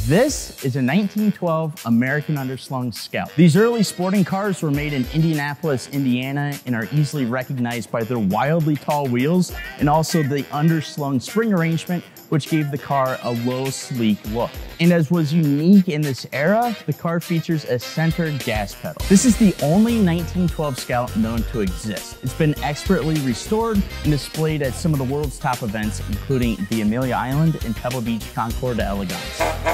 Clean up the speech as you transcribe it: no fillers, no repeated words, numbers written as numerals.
This is a 1912 American Underslung Scout. These early sporting cars were made in Indianapolis, Indiana, and are easily recognized by their wildly tall wheels and also the underslung spring arrangement, which gave the car a low, sleek look. And as was unique in this era, the car features a center gas pedal. This is the only 1912 Scout known to exist. It's been expertly restored and displayed at some of the world's top events, including the Amelia Island and Pebble Beach Concours d'Elegance.